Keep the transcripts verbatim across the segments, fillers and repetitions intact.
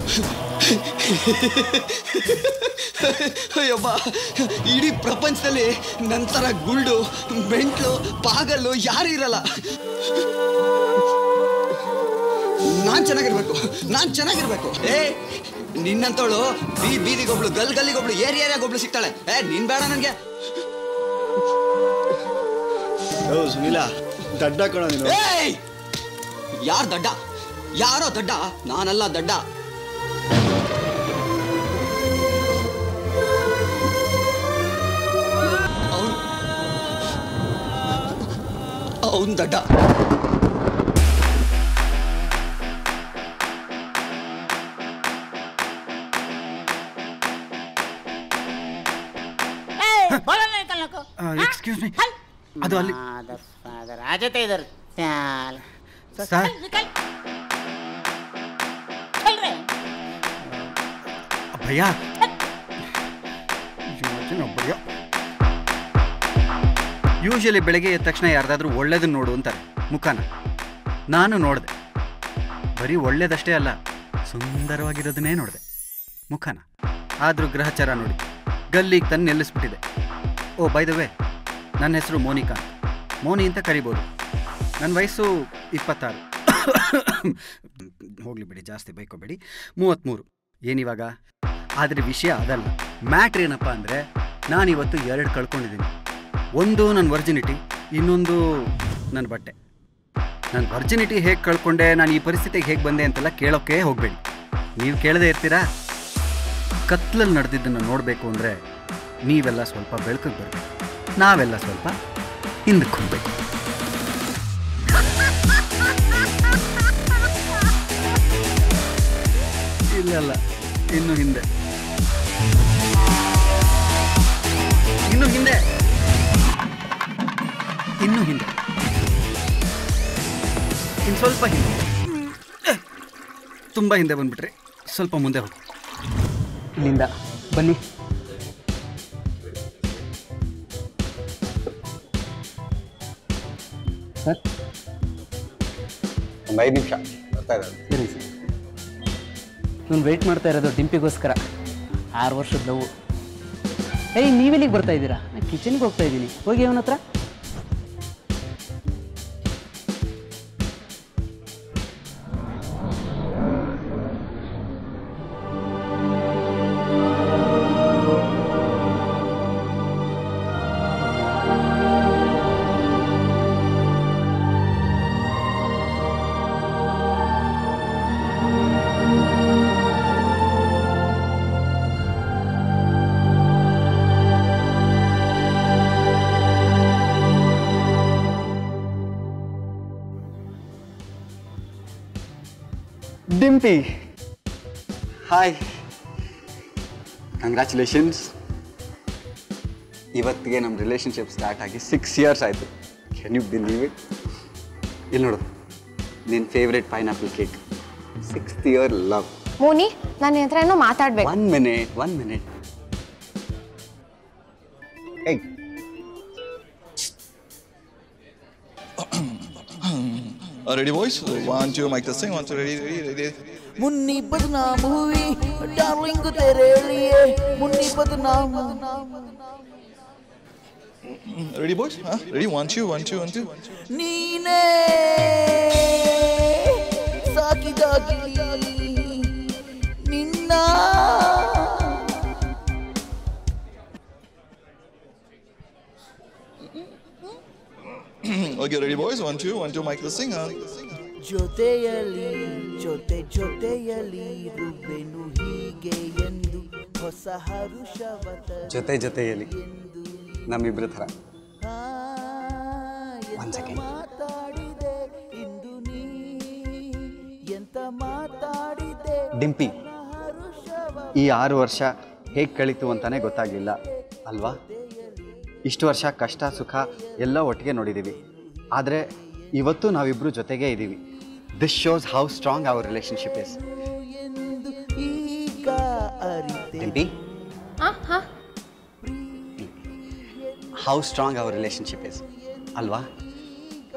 ಅಯ್ಯಬ್ಬ, ಇಡೀ ಪ್ರಪಂಚದಲ್ಲಿ ನಂತರ ಗುಲ್ಡು ಮೆಂಟ್ಲು ಪಾಗಲ್ಲು ಯಾರು ಇರಲ್ಲ. ನಾನ್ ಚೆನ್ನಾಗಿರ್ಬೇಕು, ನಾನ್ ಚೆನ್ನಾಗಿರ್ಬೇಕು. ಏ ನಿನ್ನಂತವಳು ಬೀ ಬೀದಿಗೊಬ್ಳು, ಗಲ್ ಗಲ್ಲಿಗೊಬ್ಳು, ಏರಿ ಏರಿಯಾಗೊಬ್ಳು ಸಿಗ್ತಾಳೆ. ಏ ನೀನ್ ಬೇಡ ನನ್ಗೆ. ಸುನೀಲ, ದಡ್ಡ ಕಣ ನೀನು. ಏಯ್, ಯಾರ್ ದಡ್ಡ? ಯಾರೋ ದಡ್ಡ? ನಾನಲ್ಲ ದಡ್ಡ. ಅವನು ಅವನ್ ದಡ್ಡ. ಎಕ್ಸ್ಕ್ಯೂಸ್ ಮೀ, ಅದು ಅಲ್ಲಿ ರಾಜತೆ ಇದ್ದಾರೆ ಸರ್. ಭಯ ಭಯ. ಯೂಶಲಿ ಬೆಳಗ್ಗೆ ಎದ್ದ ತಕ್ಷಣ ಯಾರ್ದಾದ್ರೂ ಒಳ್ಳೇದನ್ನ ನೋಡು ಅಂತಾರೆ ಮುಖನ. ನಾನು ನೋಡಿದೆ, ಬರೀ ಒಳ್ಳೇದಷ್ಟೇ ಅಲ್ಲ, ಸುಂದರವಾಗಿರೋದನ್ನೇ ನೋಡಿದೆ ಮುಖನ. ಆದರೂ ಗ್ರಹಚಾರ ನೋಡಿ ಗಲ್ಲಿಗೆ ತಂದು ನಿಲ್ಲಿಸ್ಬಿಟ್ಟಿದೆ. ಓ ಬೈ ದ ವೇ, ನನ್ನ ಹೆಸರು ಮೋನಿಕಾ. ಮೋನಿ ಅಂತ ಕರಿಬೋದು. ನನ್ನ ವಯಸ್ಸು ಇಪ್ಪತ್ತಾರು. ಹೋಗ್ಲಿ ಬಿಡಿ, ಜಾಸ್ತಿ ಬೈಕೋಬೇಡಿ. ಮೂವತ್ತ್ಮೂರು. ಏನಿವಾಗ? ಆದರೆ ವಿಷಯ ಅದಲ್ಲ. ಮ್ಯಾಟ್ರ್ ಏನಪ್ಪ ಅಂದರೆ, ನಾನಿವತ್ತು ಎರಡು ಕಳ್ಕೊಂಡಿದ್ದೀನಿ. ಒಂದು ನನ್ನ ವರ್ಜಿನಿಟಿ, ಇನ್ನೊಂದು ನನ್ನ ಬಟ್ಟೆ. ನನ್ನ ವರ್ಜಿನಿಟಿ ಹೇಗೆ ಕಳ್ಕೊಂಡೆ, ನಾನು ಈ ಪರಿಸ್ಥಿತಿಗೆ ಹೇಗೆ ಬಂದೆ ಅಂತೆಲ್ಲ ಕೇಳೋಕ್ಕೆ ಹೋಗಬೇಡಿ. ನೀವು ಕೇಳದೇ ಇರ್ತೀರಾ? ಕತ್ಲಲ್ಲಿ ನಡೆದಿದ್ದನ್ನು ನೋಡಬೇಕು ಅಂದರೆ ನೀವೆಲ್ಲ ಸ್ವಲ್ಪ ಬೆಳಕಿಗೆ ಬರಬೇಕು, ನಾವೆಲ್ಲ ಸ್ವಲ್ಪ ಹಿಂದಕ್ಕೆ ಹೋಗ್ಬೇಕು. ಇಲ್ಲಲ್ಲ, ಇನ್ನು ಹಿಂದೆ, ಇನ್ನು ಹಿಂದೆ, ಇನ್ನು ಹಿಂದೆ, ಇನ್ನು ಸ್ವಲ್ಪ ಹಿಂದೆ. ತುಂಬ ಹಿಂದೆ ಬಂದ್ಬಿಟ್ರಿ, ಸ್ವಲ್ಪ ಮುಂದೆ ಹೋಗಿ. ಇಲ್ಲಿಂದ ಬನ್ನಿ. ಸರ್, ಒಂದು ಐದು ನಿಮಿಷ ಬರ್ತಾ ಇದ್ದಾರೆ. ಸರಿ ಸರ್. ನಾನು ವೆಯ್ಟ್ ಮಾಡ್ತಾ ಇರೋದು ಡಿಂಪಿಗೋಸ್ಕರ. ಆರು ವರ್ಷದ ಲವ್. ಏಯ್, ನೀವೆಲ್ಲಿಗೆ ಬರ್ತಾ ಇದ್ದೀರಾ? ನಾನು ಕಿಚನ್ಗೆ ಹೋಗ್ತಾ ಇದ್ದೀನಿ. ಹೋಗಿ ಅವನ ಹತ್ರ. Dimpi, hi, congratulations. ಇವತ್ತಿಗೆ ನಮ್ಮ ರಿಲೇಷನ್ಶಿಪ್ ಸ್ಟಾರ್ಟ್ ಆಗಿ ಸಿಕ್ಸ್ ಇಯರ್ಸ್ ಆಯಿತು. Can you believe it? ಇಲ್ಲಿ ನೋಡು, ನಿನ್ನ favourite pineapple cake. Sixth year love. Moni, ನಾನು ನಿನ್ನ ಹತ್ರ ಏನೋ ಮಾತಾಡ್ಬೇಕು. ಒನ್ ಮಿನಿಟ್ ಒನ್ ಮಿನಿಟ್ ಏಯ್, ready boys? One, two, mic testing. One, two, ready, ready, ready. Munni बदनाम हुई डार्लिंग तेरे लिए, मुन्नी बदनाम. Ready boys? Huh? Ready? One, two, one, two, one, two. नीने साकी दागी निन्ना. Okay, ready boys? One, two, one, two, mic testing. Huh? ಜೊತೆಯಲಿ ಜೊತೆ ಜೊತೆಯಲಿ ರುಬೆನು ಹೀಗೆ ಎಂದು ಹೊಸ ಹರುಷವತ. ಜೊತೆ ಜೊತೆಯಲ್ಲಿ ನಮ್ಮಿಬ್ಬರ ಥರ. One second. ಮಾತಾಡಿದೆ ಇಂದು ನೀ ಎಂತ ಮಾತಾಡಿದೆ ಡಿಂಪಿ, ಈ ಆರು ವರ್ಷ ಹೇಗೆ ಕಳೀತು ಅಂತಾನೆ ಗೊತ್ತಾಗಲಿಲ್ಲ ಅಲ್ವಾ? ಇಷ್ಟು ವರ್ಷ ಕಷ್ಟ ಸುಖ ಎಲ್ಲ ಒಟ್ಟಿಗೆ ನೋಡಿದ್ದೀವಿ. ಆದರೆ ಇವತ್ತು ನಾವಿಬ್ಬರು ಜೊತೆಗೇ ಇದ್ದೀವಿ. This shows how strong our relationship is. Dimpi, how strong our relationship is ಅಲ್ವಾ?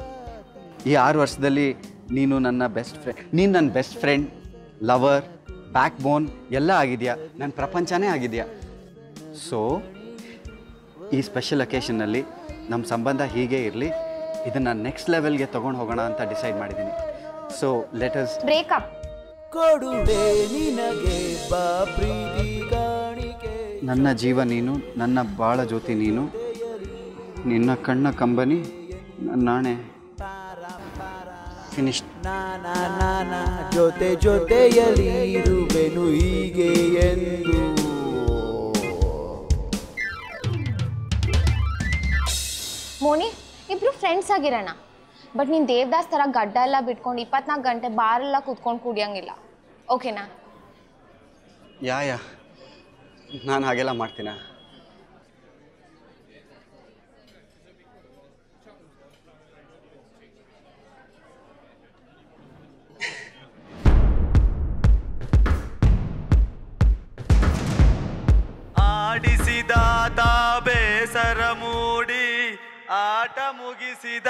ಈ ಆರು ವರ್ಷದಲ್ಲಿ ನೀನು ನನ್ನ ಬೆಸ್ಟ್ ಫ್ರೆಂಡ್, ನೀನು ನನ್ನ best friend, lover, backbone ಎಲ್ಲ ಆಗಿದೆಯಾ, ನನ್ನ ಪ್ರಪಂಚನೇ ಆಗಿದೆಯಾ. ಸೊ ಈ ಸ್ಪೆಷಲ್ ಅಕೇಶನ್ನಲ್ಲಿ ನಮ್ಮ ಸಂಬಂಧ ಹೀಗೆ ಇರಲಿ, ಇದನ್ನು ನೆಕ್ಸ್ಟ್ ಲೆವೆಲ್ಗೆ ತೊಗೊಂಡು ಹೋಗೋಣ ಅಂತ ಡಿಸೈಡ್ ಮಾಡಿದ್ದೀನಿ. So let us break up. ಕೊಡುವೆ ನಿನಗೆ ಬಾ ಪ್ರೀತಿ ಕಾಣಿಕೆ. ನನ್ನ ಜೀವ ನೀನು, ನನ್ನ ಬಾಳ ಜ್ಯೋತಿ ನೀನು, ನಿನ್ನ ಕಣ್ಣ ಕಂಬನಿ ನನ್ನ ನಾಣೆ. ಫಿನಿಶ್. ನಾನಾ ನಾನಾ ಜೊತೆ ಜೊತೆಯಲಿ ಇರುವೆನು ಹೀಗೆ ಎಂದು. ಮೋನಿ, ಇಬ್ರು ಫ್ರೆಂಡ್ಸ್ ಆಗಿರೋಣ. ಬಟ್ ನೀನು ದೇವದಾಸ್ ಥರ ಗಡ್ಡ ಎಲ್ಲ ಬಿಟ್ಕೊಂಡು ಇಪ್ಪತ್ನಾಲ್ಕು ಗಂಟೆ ಬಾರೆಲ್ಲ ಕೂತ್ಕೊಂಡು ಕುಡಿಯೋಂಗಿಲ್ಲ. ಓಕೆನಾ? ಯಾ ಯಾ ನಾನು ಹಾಗೆಲ್ಲ ಮಾಡ್ತೀನ? ಆಡಿಸಿದ ಬೇಸರ ಮೂಡಿ ಆಟ ಮುಗಿಸಿದ,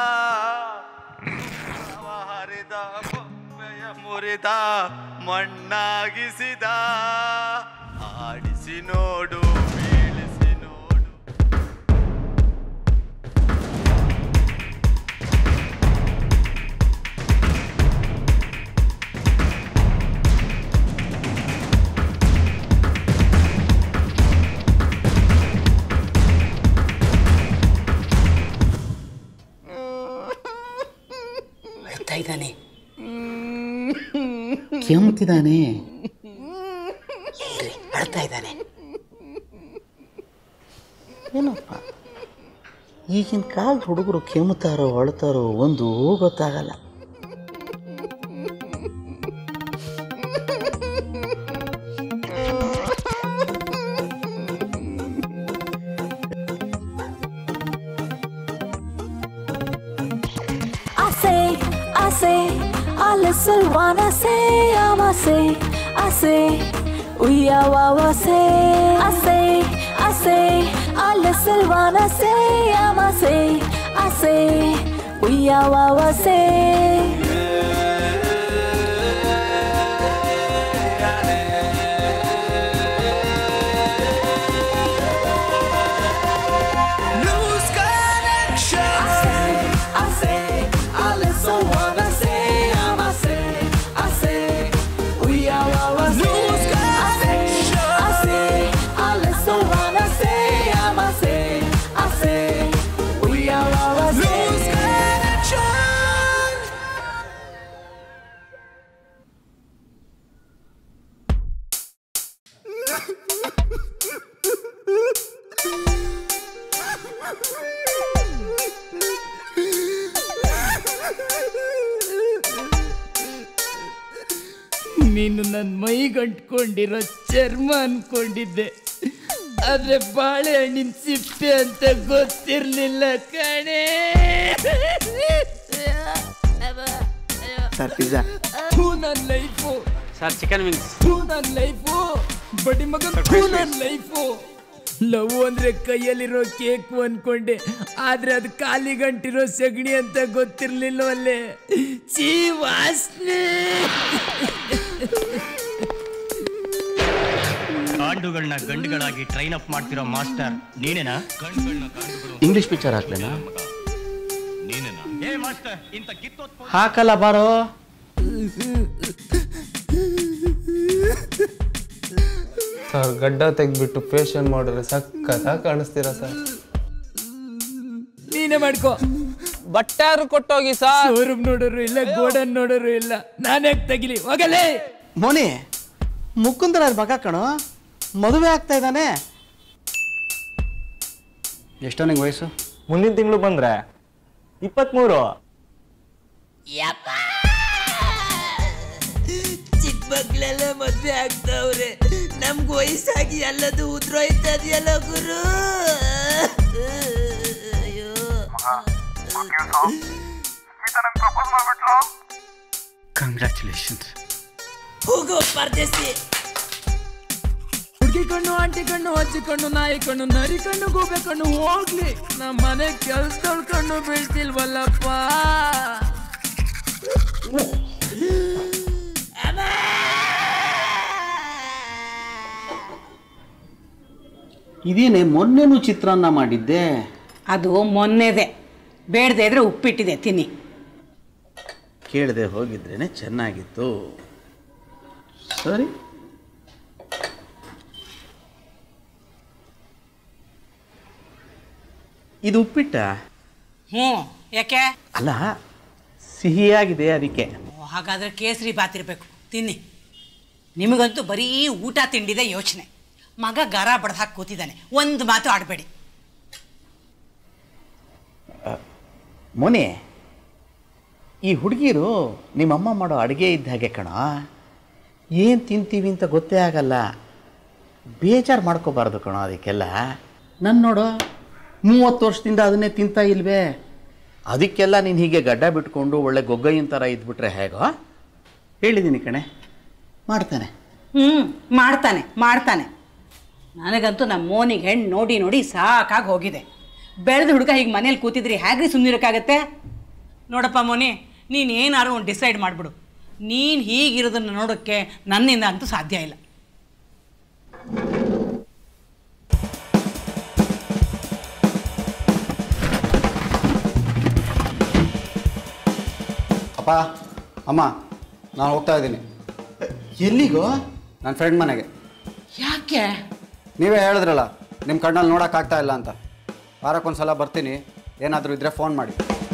ಹರಿದ ಬೊಬ್ಬೆಯ ಮುರಿದ ಮಣ್ಣಾಗಿಸಿದ. ಆಡಿಸಿ ನೋಡು, ಬೀಳಿಸಿ ನೋಡು. ಅಳ್ತಾ ಇದ್ದಾನೆ, ಕೆಮ್ತಿದ್ದಾನೆ, ಇಲ್ರಿ ಅಳ್ತಾ ಇದ್ದಾನೆ. ಏನಪ್ಪ ಈಗಿನ ಕಾಲದ ಹುಡುಗರು ಕೆಮ್ತಾರೋ ಅಳ್ತಾರೋ ಒಂದು ಗೊತ್ತಾಗಲ್ಲ. I say, I listen wanna say, I'ma say, I say, we are wawa say, I say, I say, I listen wanna say, I'ma say, I say, we are wawa say. ನೀನು ನನ್ನ ಮೈ ಗಂಟ್ಕೊಂಡಿರೋ ಚರ್ಮ ಅನ್ಕೊಂಡಿದ್ದೆ, ಆದ್ರೆ ಬಾಳೆಹಣ್ಣಿನ ಸಿಪ್ಪೆ ಅಂತ ಗೊತ್ತಿರ್ಲಿಲ್ಲ ಕಣೆ. Sir pizza. ಹೂ ನನ್ನ ಲೈಫು. Sir chicken wings. ಹೂ ನನ್ನ ಲೈಫು. ಬಡಿ ಮಗ ಹೂ ನನ್ನ ಲೈಫು. ಲವ್ ಅಂದ್ರೆ ಕೈಯಲ್ಲಿರೋ ಕೇಕು ಅನ್ಕೊಂಡೆ, ಆದ್ರೆ ಅದು ಖಾಲಿ ಗಂಟಿರೋ ಸಗಣಿ ಅಂತ ಗೊತ್ತಿರ್ಲಿಲ್ಲವಲ್ಲೇ. ಚೀ ವಾಸನೆ. ಕಾಂಡುಗಳನ್ನ ಗಂಡುಗಳಾಗಿ ಟ್ರೈನ್ ಅಪ್ ಮಾಡ್ತಿರೋ ಮಾಸ್ಟರ್ ನೀನೇನಾ? ಇಂಗ್ಲಿಷ್ ಪಿಕ್ಚರ್ ಹಾಕ್ಲೇನಾ? ನೀನೇನಾ? ಏ ಮಾಸ್ಟರ್, ಇಂತ ಕಿತ್ತೋತ್ ಹಾಕಲ್ಲ ಬಾರೋ. ಸರ್ ಗಡ್ಡ ತೆಗ್ದ್ಬಿಟ್ಟು ಫೇಶಿಯಲ್ ಮಾಡಿದ್ರೆ ಸಖತ್ತಾಗಿ ಕಾಣಿಸ್ತೀರಾ ಸರ್. ನೀನೇ ಮಾಡ್ಕೋ. ಬಟ್ಟಾರು ಕೊಟ್ಟೋಗಿ ಸರ್. ಶೋರೂಮ್ ನೋಡೋರು ಇಲ್ಲ, ಗೋಡನ್ ನೋಡೋರು ಇಲ್ಲ, ನಾನೇ ತೆಗಿಲಿ ಹೋಗಲೇ. ಮೋನಿ, ಮುಕುಂದರ ಮಗ ಕಣೋ, ಮದುವೆ ಆಗ್ತಾ ಇದ್ದಾನೆ. ಎಷ್ಟೋ ನಿಂಗೆ ವಯಸ್ಸು? ಮುಂದಿನ ತಿಂಗಳು ಬಂದ್ರೆ ಇಪ್ಪತ್ಮೂರು. ಚಿಕ್ಕ ಮಕ್ಳೆಲ್ಲ ಮದ್ವೆ ಆಗ್ತಾವ್ರೆ, ನಮ್ಗೆ ವಯಸ್ಸಾಗಿ ಎಲ್ಲದು ಉದ್ರೋಯ್ತದೆಯಲ್ಲ ಗುರು. ಅಯ್ಯೋ, ಕಂಗ್ರ್ಯಾಚುಲೇಷನ್ಸ್. ಹೋಗೋ ಪರದೇಸಿ. ಹುಡುಗಿ ಕಣ್ಣು, ಆಂಟಿ ಕಣ್ಣು, ಅಜ್ಜಿ ಕಣ್ಣು, ನಾಯಿ ಕಣ್ಣು, ನರಿ ಕಣ್ಣು, ಗೂಬೆ ಕಣ್ಣು, ಹೋಗ್ಲಿ ನಮ್ಮ ಮನೆ ಕೆಲ್ಸದವ್ಳ ಕಣ್ಣು ಬೀಳ್ತಿಲ್ವಲ್ಲಪ್ಪ. ಇದೇನೆ ಮೊನ್ನೆನೂ ಚಿತ್ರಾನ್ನ ಮಾಡಿದ್ದೆ. ಅದು ಮೊನ್ನೆದೆ, ಬೇಡದೆ ಇದ್ರೆ ಉಪ್ಪಿಟ್ಟಿದೆ, ತಿನ್ನಿ. ಕೇಳದೆ ಹೋಗಿದ್ರೇನೆ ಚೆನ್ನಾಗಿತ್ತು. ಸರಿ, ಇದು ಉಪ್ಪಿಟ್ಟ? ಹ್ಞೂ, ಯಾಕೆ? ಅಲ್ಲ, ಸಿಹಿಯಾಗಿದೆ ಅದಕ್ಕೆ. ಹಾಗಾದರೆ ಕೇಸರಿ ಬಾತ್ ಇರಬೇಕು, ತಿನ್ನಿ. ನಿಮಗಂತೂ ಬರೀ ಊಟ ತಿಂಡಿದೆ ಯೋಚನೆ. ಮಗ ಗರ ಬಡ್ದು ಹಾಕಿ ಕೂತಿದ್ದಾನೆ, ಒಂದು ಮಾತು ಆಡಬೇಡಿ. ಮೊನೆ, ಈ ಹುಡುಗಿರು ನಿಮ್ಮಮ್ಮ ಮಾಡೋ ಅಡುಗೆ ಇದ್ದ ಹಾಗೆ ಕಣ. ಏನು ತಿಂತೀವಿ ಅಂತ ಗೊತ್ತೇ ಆಗಲ್ಲ. ಬೇಜಾರು ಮಾಡ್ಕೋಬಾರ್ದು ಕಣ ಅದಕ್ಕೆಲ್ಲ. ನನ್ನ ನೋಡು, ಮೂವತ್ತು ವರ್ಷದಿಂದ ಅದನ್ನೇ ತಿಂತಾ ಇಲ್ವೇ? ಅದಕ್ಕೆಲ್ಲ ನೀನು ಹೀಗೆ ಗಡ್ಡ ಬಿಟ್ಕೊಂಡು ಒಳ್ಳೆ ಗೊಗ್ಗಯ್ಯನ ಥರ ಇದ್ಬಿಟ್ರೆ ಹೇಗೋ? ಹೇಳಿದ್ದೀನಿ ಕಣೆ, ಮಾಡ್ತಾನೆ. ಹ್ಞೂ, ಮಾಡ್ತಾನೆ ಮಾಡ್ತಾನೆ. ನನಗಂತೂ ನಮ್ಮ ಮೋನಿಗೆ ಹೆಣ್ಣು ನೋಡಿ ನೋಡಿ ಸಾಕಾಗಿ ಹೋಗಿದೆ. ಬೆಳೆದ ಹುಡುಗ ಹೀಗೆ ಮನೇಲಿ ಕೂತಿದ್ರಿ ಹೇಗ್ರಿ ಸುಮ್ಮನಿರೋಕ್ಕಾಗತ್ತೆ? ನೋಡಪ್ಪ ಮೋನಿ, ನೀನು ಏನಾದ್ರು ಒಂದು ಡಿಸೈಡ್ ಮಾಡಿಬಿಡು. ನೀನು ಹೀಗಿರೋದನ್ನು ನೋಡೋಕ್ಕೆ ನನ್ನಿಂದ ಅಂತೂ ಸಾಧ್ಯ ಇಲ್ಲ. ಅಪ್ಪ, ಅಮ್ಮ, ನಾನು ಹೋಗ್ತಾ ಇದ್ದೀನಿ. ಎಲ್ಲಿಗೋ? ನನ್ನ ಫ್ರೆಂಡ್ ಮನೆಗೆ. ಯಾಕೆ? ನೀವೇ ಹೇಳಿದ್ರಲ್ಲ ನಿಮ್ಮ ಕಣ್ಣಲ್ಲಿ ನೋಡೋಕ್ಕಾಗ್ತಾ ಇಲ್ಲ ಅಂತ. ವಾರಕ್ಕೊಂದ್ಸಲ ಬರ್ತೀನಿ, ಏನಾದರೂ ಇದ್ದರೆ ಫೋನ್ ಮಾಡಿ,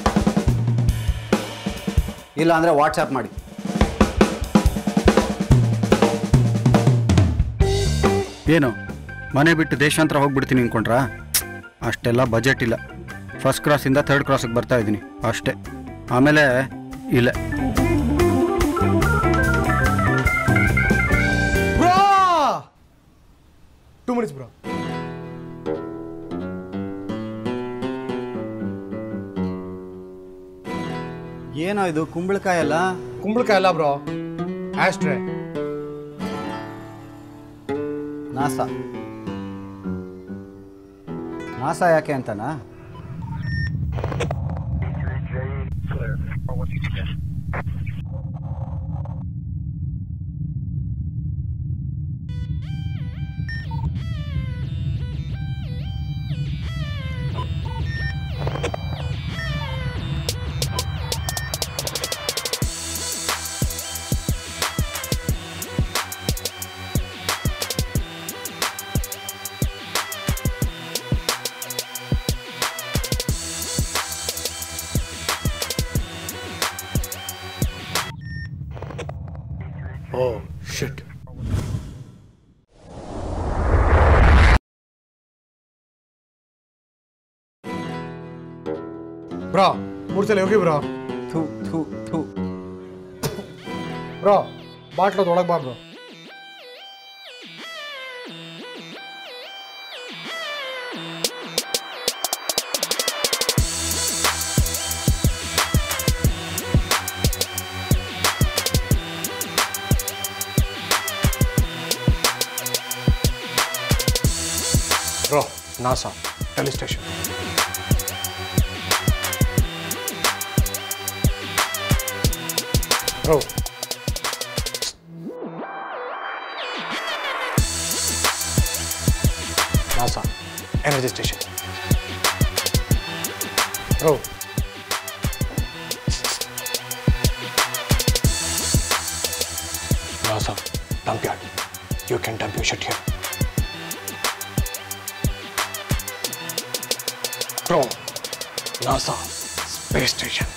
ಇಲ್ಲ ಅಂದರೆ ವಾಟ್ಸಪ್ ಮಾಡಿ. ಏನು ಮನೆ ಬಿಟ್ಟು ದೇಶಾಂತರ ಹೋಗ್ಬಿಡ್ತೀನಿ ಅಂದ್ಕೊಂಡ್ರಾ? ಅಷ್ಟೆಲ್ಲ ಬಜೆಟ್ ಇಲ್ಲ. ಫಸ್ಟ್ ಕ್ರಾಸಿಂದ ಥರ್ಡ್ ಕ್ರಾಸಿಗೆ ಬರ್ತಾ ಇದ್ದೀನಿ ಅಷ್ಟೇ. ಆಮೇಲೆ ಇಲ್ಲ. Two minutes bro. ಏನೋ ಇದು ಕುಂಬಳಕಾಯಿ ಅಲ್ಲ? ಕುಂಬಳಕಾಯಿ ಅಲ್ಲ ಬ್ರೋ, ಆಸ್ಟ್ರೆ. ನಾಸ ನಾಸ ಯಾಕೆ ಅಂತನಾ? Oh, shit. ಬ್ರೋ, ಮೂರು ಸಲ ಹೋಗಿ ಬ್ರೋ. ಥೂ ಥೂ ಥೂ. ಬ್ರೋ, ಬಾಟ್ಲೋದು ಒಳಗೆ ಬಾ bro. Bro, NASA, telestation. Bro. NASA, energy station. Bro. NASA, dump yard. You can dump your shit here. Bro, NASA, space station.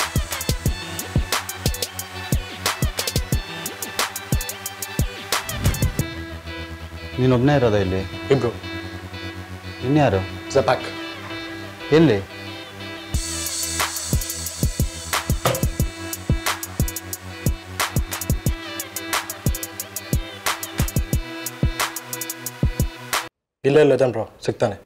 ನೀನೊಬ್ಬನೇ ಇರೋದ ಇಲ್ಲಿ? ಇಬ್ರು. ಇನ್ಯಾರು? ಜಪಾಕ್. ಎಲ್ಲಿ? ಇಲ್ಲ ಇಲ್ಲ ಜನ್ ಬ್ರೋ, ಸಿಗ್ತಾನೆ.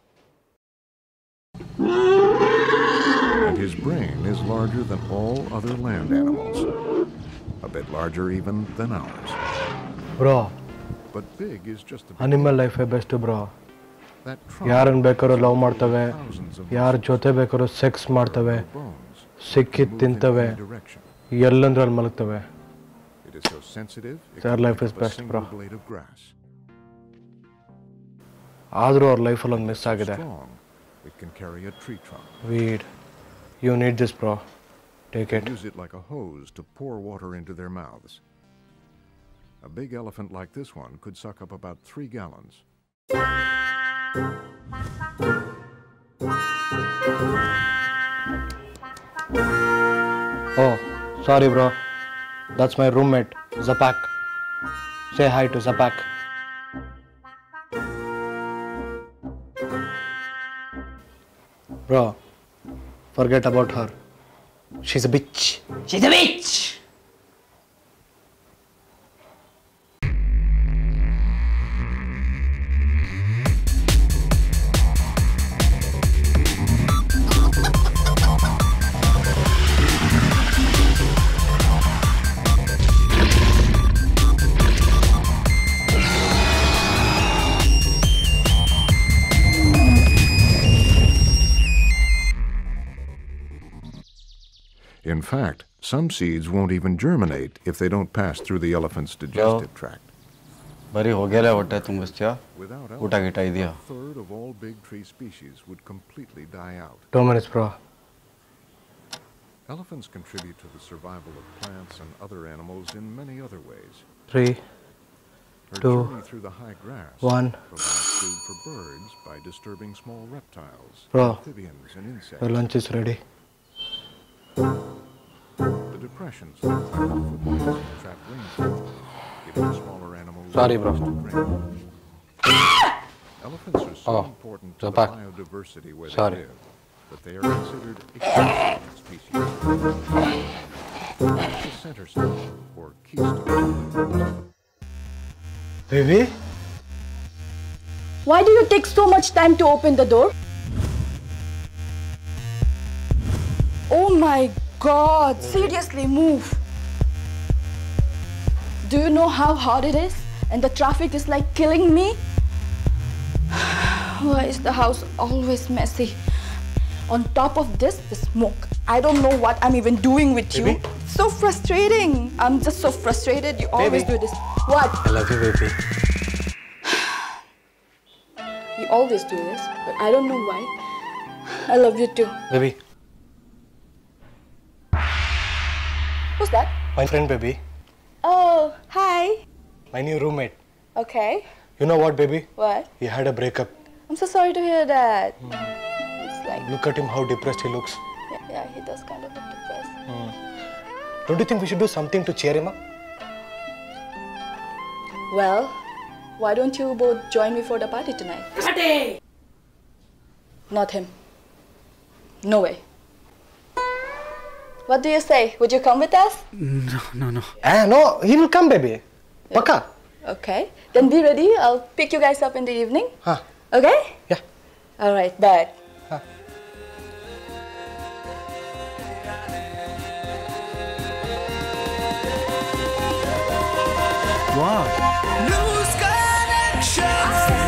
And his brain is larger than all other land animals. A bit larger even than ours. Bro. But big is just a animal life is best bro. ಯಾರನ್ನು ಬೇಕಾದ್ರೂ ಲವ್ ಮಾಡ್ತವೆ, ಯಾರ ಜೊತೆ ಬೇಕಾದ್ರೂ ಸೆಕ್ಸ್ ಮಾಡ್ತವೆ, ಸಿಕ್ಕಿದ್ ತಿಂತವೆ, ಎಲ್ಲಂದ್ರಲ್ಲಿ ಮಲಗ್ತವೆ. Their life is best bro. ಆದರೂ ಅವ್ರ ಲೈಫಲ್ಲಿ ಒಂದು ಮಿಸ್ ಆಗಿದೆ. Strong, it can carry a tree trunk. Weed. You need this, bro. Take it. Use it like a hose to pour water into their mouths. A big elephant like this one could suck up about three gallons. Oh, sorry, bro. That's my roommate, Zapak. Say hi to Zapak. Bro, forget about her. She's a bitch. She's a bitch! In fact, some seeds won't even germinate if they don't pass through the elephant's digestive tract. ಬರೀ ಹೊಗೆಲೆ ಹೊಟ್ಟೆ ತುಂಬಿಸ್ತೀಯಾ? ಊಟ ಗೀಟ ಇದೆಯಾ? A third of all big tree species would completely die out. Two minutes, bro. Elephants contribute to the survival of plants and other animals in many other ways. Three, Her two, journey through the high grass one. provides food for birds by disturbing small reptiles, Bro, amphibians, and insects. your lunch is ready. The depressions like footballs trap rainfall, giving smaller animals. Sorry, bro. Elephants are so Oh, important to Zapak. the biodiversity where Sorry. they live that they are considered extinct species. The center stone or keystone. Baby? Why do you take so much time to open the door? Oh my God, seriously, move. Do you know how hot it is? And the traffic is like killing me? Why is the house always messy? On top of this, the smoke. I don't know what I'm even doing with you. Baby? It's so frustrating. I'm just so frustrated. You always Baby. do this. What? I love you, baby. You always do this, but I don't know why. I love you too. Baby, Who's that? my friend, baby. Oh, hi. My new roommate. Okay. You know what, baby? What? He had a breakup. I'm so sorry to hear that. It's like, Look at him, how depressed he looks. yeah, yeah, he does kind of look depressed. Don't you think we should do something to cheer him up? Well, why don't you both join me for the party tonight? Party! Not him. No way. What do you say? Would you come with us? No, no, no. Ah, no, he will come, baby. Paka. Okay. Then be ready. I'll pick you guys up in the evening. Huh. Okay? Yeah. All right, bye. Wow. Lose connection.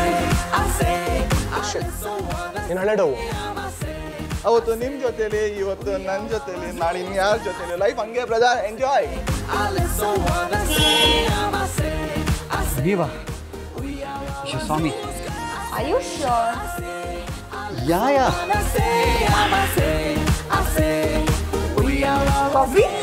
ನೀನು ಹಳೆಡವು ಅವತ್ತು ನಿಮ್ ಜೊತೆಲಿ ಇವತ್ತು ನನ್ನ ಜೊತೆಲಿ ನಾಳೆ ಇನ್ಯಾರ ಜೊತೆಲಿ life ಹಂಗೆ ಬ್ರದರ್ ಎಂಜಾಯ್. ನೀವಾ ಸ್ವಾಮಿ Are you sure? Yeah yeah Coffee?